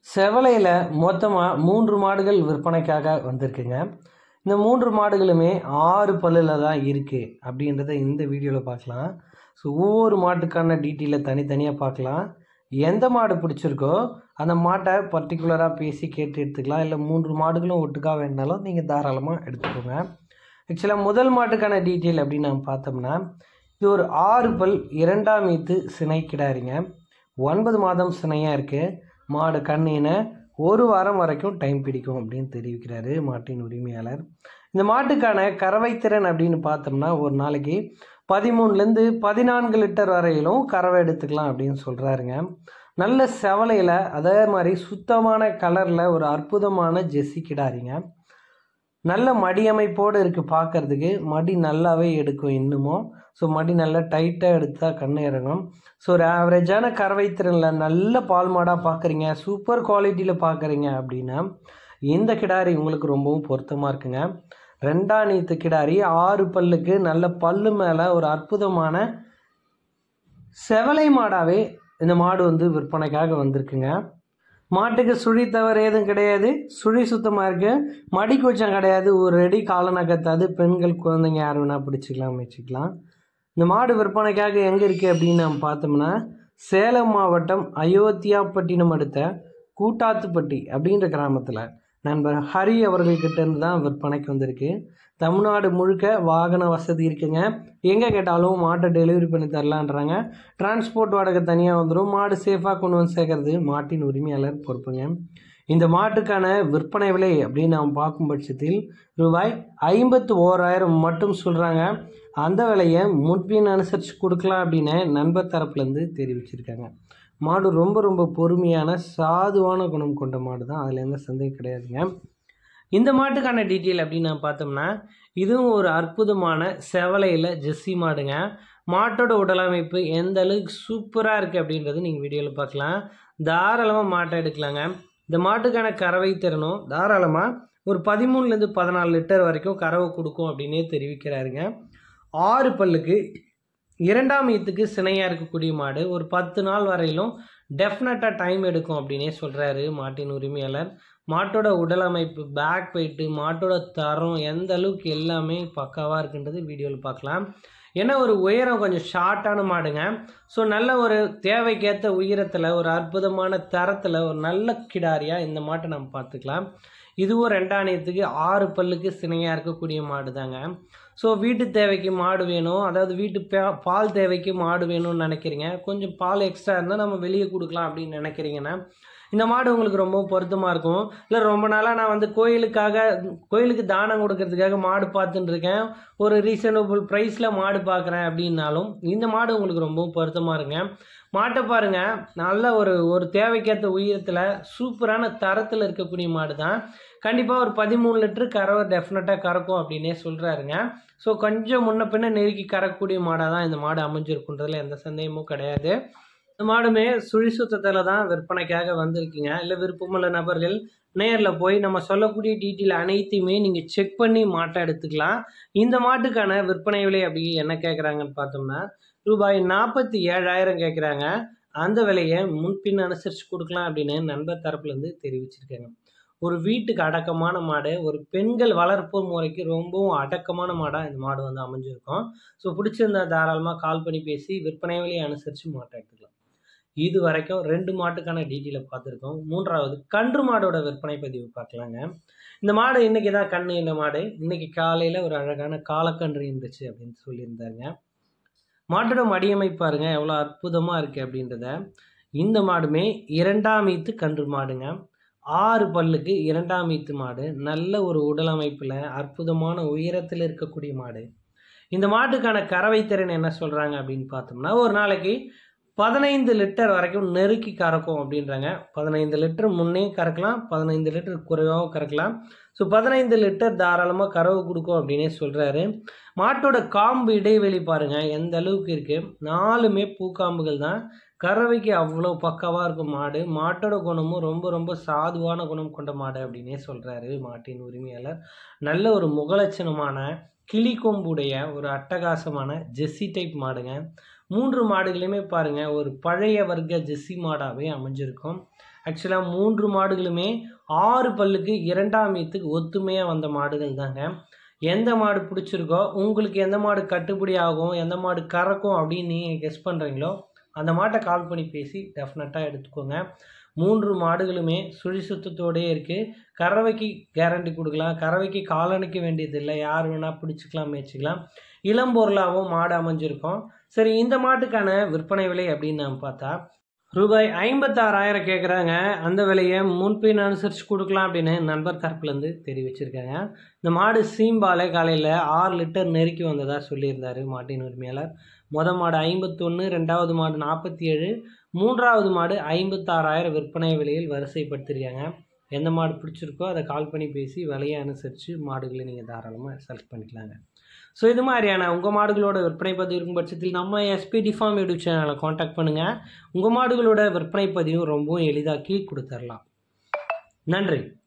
செவலையில் மொத்தமாக 3 மாடுகள் விற்பனைக்காக வந்திருக்குங்க. இந்த 3 மாடுகளுமே 6 பல்லில் தான் இருக்குது அப்படின்றத இந்த வீடியோவில் பார்க்கலாம். ஸோ ஒவ்வொரு மாட்டுக்கான டீட்டெயிலை தனித்தனியாக பார்க்கலாம். எந்த மாடு பிடிச்சிருக்கோ அந்த மாட்டை பர்டிகுலராக பேசி கேட்டு எடுத்துக்கலாம். இல்லை 3 மாடுகளும் ஒட்டுக்காக வேணுனாலும் நீங்கள் தாராளமாக எடுத்துக்கோங்க. ஆக்சுவலாக முதல் மாட்டுக்கான டீட்டெயில் அப்படின்னு நம்ம பார்த்தோம்னா, இது ஒரு 6 பல் 2ஆம் ஈத்து சினை கிடாரிங்க. 9 மாதம் சினையாக இருக்குது. மாடு கண்ணின 1 வாரம் வரைக்கும் டைம் பிடிக்கும் அப்படின்னு தெரிவிக்கிறாரு மாட்டின் உரிமையாளர். இந்த மாட்டுக்கான கறவை திறன் அப்படின்னு பார்த்தோம்னா, ஒரு நாளைக்கு 13லேருந்து 14 லிட்டர் வரையிலும் கறவை எடுத்துக்கலாம் அப்படின்னு சொல்கிறாருங்க. நல்ல செவலையில் அதே மாதிரி சுத்தமான கலரில் ஒரு அற்புதமான ஜெர்சி கிடாரிங்க. நல்ல மடி அமைப்போடு இருக்குது. பார்க்குறதுக்கு மடி நல்லாவே எடுக்கும் இன்னமும். ஸோ மடி நல்லா டைட்டாக எடுத்தால் கண்ணு இறங்கும். ஸோ ஒரு ஆவரேஜான கறவை திறனில் நல்ல பால் மாடாக பார்க்குறீங்க, சூப்பர் குவாலிட்டியில் பார்க்குறீங்க அப்படின்னா இந்த கிடாரி உங்களுக்கு ரொம்பவும் பொருத்தமாக இருக்குங்க. 2ஆம் ஈத்து கிடாரி, 6 பல்லுக்கு நல்ல பல்லு மேலே ஒரு அற்புதமான செவலை மாடாகவே இந்த மாடு விற்பனைக்காக வந்திருக்குங்க. மாட்டுக்கு சுழி தவறு எதுவும் கிடையாது. சுழி சுத்தமாக இருக்குது. மடி கூச்சம் கிடையாது. ஒரு ரெடி காலநகத்தாது பெண்கள் குழந்தைங்க யார் வேணால் பிடிச்சிக்கலாம், வச்சுக்கலாம். இந்த மாடு விற்பனைக்காக எங்கே இருக்குது அப்படின்னு நம்ம பார்த்தோம்னா, சேலம் மாவட்டம் அயோத்தியாப்பட்டினம் அடுத்த கூட்டாத்துப்பட்டி அப்படின்ற கிராமத்தில் நண்பர் ஹரி அவர்கள்கிட்டேருந்து தான் விற்பனைக்கு வந்திருக்கு. தமிழ்நாடு முழுக்க வாகன வசதி இருக்குங்க. எங்கே கேட்டாலும் மாட்டை டெலிவரி பண்ணி தரலான்றாங்க. டிரான்ஸ்போர்ட் வாடகை தனியாக வந்துடும். மாடு சேஃபாக கொண்டு வந்து சேர்க்கறது மாட்டின் உரிமையாளர் பொறுப்புங்க. இந்த மாட்டுக்கான விற்பனை விலை அப்படின்னு நாம் பார்க்கும் பட்சத்தில் ரூபாய் 51,000 மட்டும் சொல்கிறாங்க. அந்த விலையை முன்பின் அனுசரித்து கொடுக்கலாம் அப்படின்னு நண்பர் தரப்புலேருந்து தெரிவிச்சிருக்காங்க. மாடு ரொம்ப ரொம்ப பொறுமையான சாதுவான குணம் கொண்ட மாடு தான், அதில் எந்த சந்தேகம் கிடையாதுங்க. இந்த மாட்டுக்கான டீட்டெயில் அப்படின்னு நான் பார்த்தோம்னா, இதுவும் ஒரு அற்புதமான செவலையில் ஜெர்சி மாடுங்க. மாட்டோட உடலமைப்பு எந்த அளவுக்கு சூப்பராக இருக்குது அப்படின்றது நீங்கள் வீடியோவில் பார்க்கலாம். தாராளமாக மாட்டை எடுக்கலாங்க. இந்த மாட்டுக்கான கறவை திறனும் தாராளமாக ஒரு 13லேருந்து 14 லிட்டர் வரைக்கும் கறவை கொடுக்கும் அப்படின்னே தெரிவிக்கிறாருங்க. 6 பல்லுக்கு 2ஆம் ஈத்துக்கு சினையாக இருக்கக்கூடிய மாடு. ஒரு 10 நாள் வரையிலும் டெஃபினட்டாக டைம் எடுக்கும் அப்படின்னே சொல்கிறாரு மாட்டின் உரிமையாளர். மாட்டோட உடல் அமைப்பு, பேக் வெயிட்டு, மாட்டோட தரம் எந்த அளவுக்கு எல்லாமே பக்காவாக இருக்குன்றது வீடியோவில் பார்க்கலாம். ஏன்னா ஒரு உயரம் கொஞ்சம் ஷார்ட்டான மாடுங்க. ஸோ நல்ல ஒரு தேவைக்கேற்ற உயரத்தில், ஒரு அற்புதமான தரத்தில், ஒரு நல்ல கிடாரியாக இந்த மாட்டை நம்ம பார்த்துக்கலாம். இதுவும் 2ஆம் ஈத்துக்கு 6 பல்லுக்கு சினையாக இருக்கக்கூடிய மாடு தாங்க. ஸோ வீட்டு தேவைக்கு மாடு வேணும், அதாவது வீட்டு பால் தேவைக்கு மாடு வேணும்னு நினைக்கிறீங்க, கொஞ்சம் பால் எக்ஸ்ட்ரா இருந்தால் நம்ம வெளியே கொடுக்கலாம் அப்படின்னு நினைக்கிறீங்கன்னா இந்த மாடு உங்களுக்கு ரொம்ப பொருத்தமாக இருக்கும். இல்லை ரொம்ப நாளாக நான் கோயிலுக்கு தானம் கொடுக்கறதுக்காக மாடு பார்த்துட்டு இருக்கேன், ஒரு ரீசனபிள் ப்ரைஸில் மாடு பார்க்குறேன் அப்படின்னாலும் இந்த மாடு உங்களுக்கு ரொம்பவும் பொருத்தமாக இருங்க. மாட்டை பாருங்கள், நல்ல ஒரு தேவைக்கேற்ற உயரத்தில் சூப்பரான தரத்தில் இருக்கக்கூடிய மாடு தான். கண்டிப்பாக ஒரு 13 லிட்டர் கறவை டெஃபினட்டாக கறக்கும் அப்படின்னே சொல்கிறாருங்க. ஸோ கொஞ்சம் முன்ன பின்ன நெருக்கி கறக்கக்கூடிய மாடாக தான் இந்த மாடு அமைஞ்சிருக்குன்றதுல எந்த சந்தேகமும் கிடையாது. இந்த மாடுமே சுழி சுத்தத்தில் தான் விற்பனைக்காக வந்திருக்குங்க. இல்லை விருப்பமுள்ள நபர்கள் நேரில் போய் நம்ம சொல்லக்கூடிய டீட்டெயில் அனைத்தையுமே நீங்கள் செக் பண்ணி மாட்டை எடுத்துக்கலாம். இந்த மாட்டுக்கான விற்பனை விலை அப்படி என்ன கேட்குறாங்கன்னு பார்த்தோம்னா, ரூபாய் 47,000 கேட்குறாங்க. அந்த விலையை முன்பின் அனுசரித்து கொடுக்கலாம் அப்படின்னு நண்பர் தரப்புலேருந்து தெரிவிச்சிருக்காங்க. ஒரு வீட்டுக்கு அடக்கமான மாடு, ஒரு பெண்கள் வளர்ப்பு முறைக்கு ரொம்பவும் அடக்கமான மாடாக இந்த மாடு அமைஞ்சிருக்கும். ஸோ பிடிச்சிருந்தா தாராளமாக கால் பண்ணி பேசி விற்பனை விலையை அனுசரித்து மாட்டை எடுத்துக்கலாம். இது வரைக்கும் 2 மாட்டுக்கான டீட்டெயிலை பார்த்துருக்கோம். 3வது கன்று மாடோட விற்பனை பதிவு பார்க்கலாங்க. இந்த மாடு இன்றைக்கி தான் கன்று இந்த மாடு இன்றைக்கி காலையில் ஒரு அழகான காலக்கன்று இருந்துச்சு அப்படின்னு சொல்லியிருந்தாங்க. மாட்டோட மடியமைப்பு பாருங்க எவ்வளோ அற்புதமாக இருக்குது அப்படின்றத. இந்த மாடுமே 2ஆம் ஈத்து கன்று மாடுங்க. 6 பல்லுக்கு 2ஆம் ஈத்து மாடு. நல்ல ஒரு உடல் அமைப்பில் அற்புதமான உயரத்தில் இருக்கக்கூடிய மாடு. இந்த மாட்டுக்கான கறவை திறன் என்ன சொல்கிறாங்க அப்படின்னு பார்த்தோம்னா, ஒரு நாளைக்கு 15 லிட்டர் வரைக்கும் நெருக்கி கறக்கும் அப்படின்றாங்க. 15 லிட்டர் முன்னே கறக்கலாம், 15 லிட்டர் குறைவாகவும் கறக்கலாம். ஸோ 15 லிட்டர் தாராளமாக கறவை கொடுக்கும் அப்படின்னே சொல்கிறாரு. மாட்டோட காம்பு இடைவெளி பாருங்கள் எந்த அளவுக்கு இருக்குது. 4மே பூக்காம்புகள் தான். கறவைக்கு அவ்வளோ பக்காவாக இருக்கும் மாடு. மாட்டோட குணமும் ரொம்ப ரொம்ப சாதுவான குணம் கொண்ட மாடு அப்படின்னே சொல்கிறாரு மாட்டின் உரிமையாளர். நல்ல ஒரு முகலட்சணமான கிளி கொம்புடைய ஒரு அட்டகாசமான ஜெர்சி டைப் மாடுங்க. 3 மாடுகளையுமே பாருங்கள் ஒரு பழைய வர்க்க ஜெர்சி மாடாகவே அமைஞ்சிருக்கும். ஆக்சுவலாக 3 மாடுகளுமே 6 பல்லுக்கு 2ஆம் ஈத்துக்கு ஒத்துமையாக வந்த மாடுகள் தாங்க. எந்த மாடு பிடிச்சிருக்கோ, உங்களுக்கு எந்த மாடு கட்டுப்படி ஆகும், எந்த மாடு கறக்கும் அப்படின்னு நீங்கள் கெஸ் பண்ணுறீங்களோ அந்த மாட்டை கால் பண்ணி பேசி டெஃபினட்டாக எடுத்துக்கோங்க. 3 மாடுகளுமே சுழி சுத்தத்தோடயே இருக்குது. கறவைக்கு கேரண்டி கொடுக்கலாம். கறவைக்கு காலணிக்க வேண்டியதில்லை. யார் வேணால் பிடிச்சிக்கலாம், மேய்ச்சிக்கலாம். இளம்பொருளாகவும் மாடு அமைஞ்சிருக்கும். சரி, இந்த மாட்டுக்கான விற்பனை விலை அப்படின்னு நம்ம பார்த்தா ரூபாய் 56,000 கேட்குறாங்க. அந்த விலையை முன்பின் அனுசரித்து கொடுக்கலாம் அப்படின்னு நண்பர் தரப்புலேருந்து தெரிவிச்சிருக்காங்க. இந்த மாடு சீம்பாலை காலையில் 6 லிட்டர் நெருக்கி வந்ததாக சொல்லியிருந்தார் மாட்டின் உரிமையாளர். மாடு 51, 2வது மாடு 47, 3வது மாடு 56,000 விற்பனை விலையில் வரிசைப்படுத்திருக்காங்க. எந்த மாடு பிடிச்சிருக்கோ அதை கால் பண்ணி பேசி விலையை அனுசரித்து மாடுகளை நீங்கள் தாராளமாக செலக்ட் பண்ணிக்கலாங்க. ஸோ இது மாதிரியான உங்கள் மாடுகளோட விற்பனை பதிவு இருக்கும் பட்சத்தில் நம்ம SPD ஃபார்ம் யூடியூப் சேனலை காண்டாக்ட் பண்ணுங்கள். உங்கள் மாடுகளோட விற்பனை பதிவும் ரொம்பவும் எளிதாக்கி கொடுத்துடலாம். நன்றி.